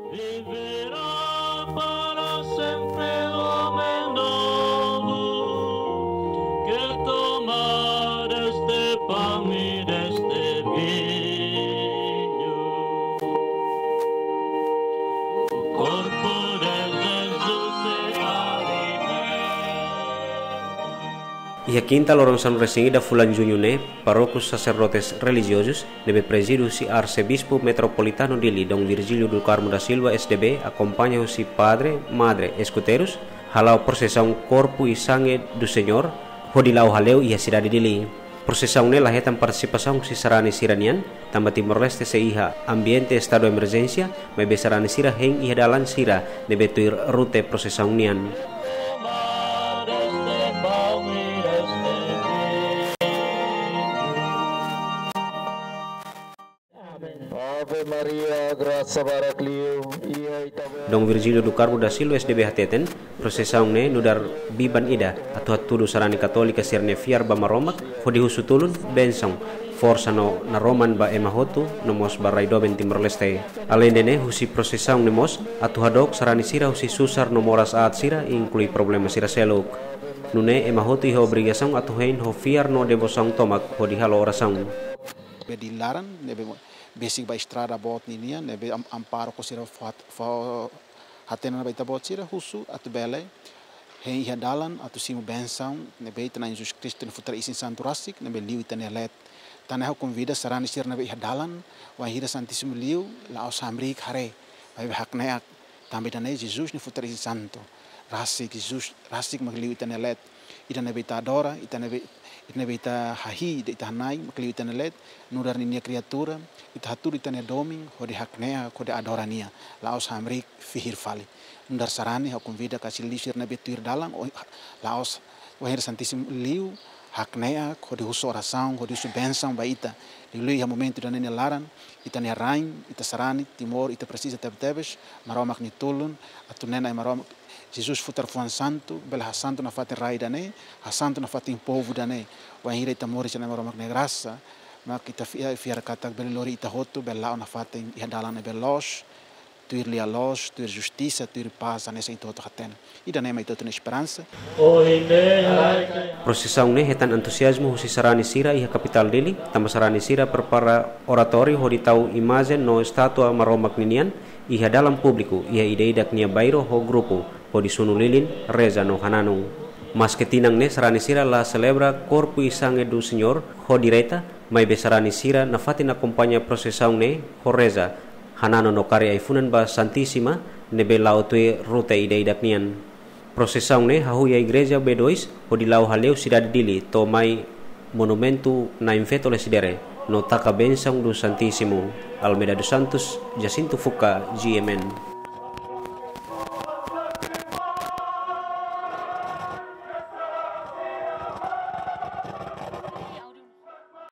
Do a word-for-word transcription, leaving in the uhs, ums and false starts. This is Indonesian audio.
Viverá para sempre o homem novo que toma deste pão e deste vinho. O corpo de Jesus é alimento. E a quinta lorongsan resingida fulan junho ne, parocos sacerdotes religiosos deve presidio si arcebispo metropolitano de Lidong Virgílio do Carmo da Silva S D B acompanha si padre, madre, escuteiros, halau processão corpo e sangue do Senhor, hodilau haleu e a cidade de Li. Processão ne lahetan participação si sarani siranian, tamba Timor-Leste se iha ambiente estado emergência, mas besarani sira heng iha dalan sira deve tuir rute processão nian. Ave Maria, graça baracliu, Dong Virgílio do Carmo da Silva S D B hateten, prosesang ne nudar biban ida, atu hatudu sarani katolika sirne fiar ba maromak, hodi husutulun bensong, forsa no na Roman ba emahotu, nomos baraido ben Timor-Leste. Alendene husi prosesang ne mos, atu hadok sarani sira husi susar nomoras aat sira, inclui problema sira seluk. Nune emahotu iho obrigação atu hein ho fiar no debosang tomak, hodi halo orasang. Bedilaran, nebe basic ba estrada bot ninia, nebe amparo ko sira fat fa hatena ba itabot sira husu atu bele, hei hadalan atu simu bensão, nebe itana Jesus Cristo no futura isin santo rasik, nebe liu itana let, tanah ko convida sarani sira nebe hadalan, wa hira santíssimo liu, la os amrik hare, vai hakneak, tambe tane Jesus no futura isin santo, rasik Jesus rasik magliu itana let, itana nebe adora, itana nebe itna beta hahi de itanai makliu itana let nudar ninia criatura ita hatur itana doming hode haknea kode adorania laos hamrik fihir fali nudar sarani ha convida kasih lisir na betuir dalang laos wahir santíssimo liu haknea kode huso oração kode huso bensão ba ita dilui ha momento da nene laran itana rain ita sarani timor ita precisa tebtebes maromak ni tulun atu nena maromak Jesus futar fuan santo, bela santo na fatin rai dane, ha santo na fatin povo dane, wa hira ita mori chana maromak ne graça, mak ita fiar katak bela lori ita hotu, bela na fatin ihadalan bela los, tuir lia los, tuir justiça, tuir paz, anessa ito to haten. Ida nema ito na esperança. Prosesang ne hetan entusiasmo husi sarani sira iha kapital dili, tamba sarani sira perpara oratori hodi tau imazen no estatua maromak ninian, iha dalam publiku, iha ide-idak nia bairo ho grupo, hodi sunu lilin, reza no hananung. Mas ketinang ne sarani sira la celebra corpo e sangue do Senhor, ho direta, mai besarani sira na fatin acompanha prosesang ne, ho reza, hanano no kari aifunan ba santíssima, nebe lao tue rute ide-idak nian. Prosesang ne hahuya igreja B dois, ho di lau haleu cidade dili, to mai monumento na infeto le sidere, no taka bensang do Santíssimo, Almeida dos Santos, Jacinto Fuca, G M N.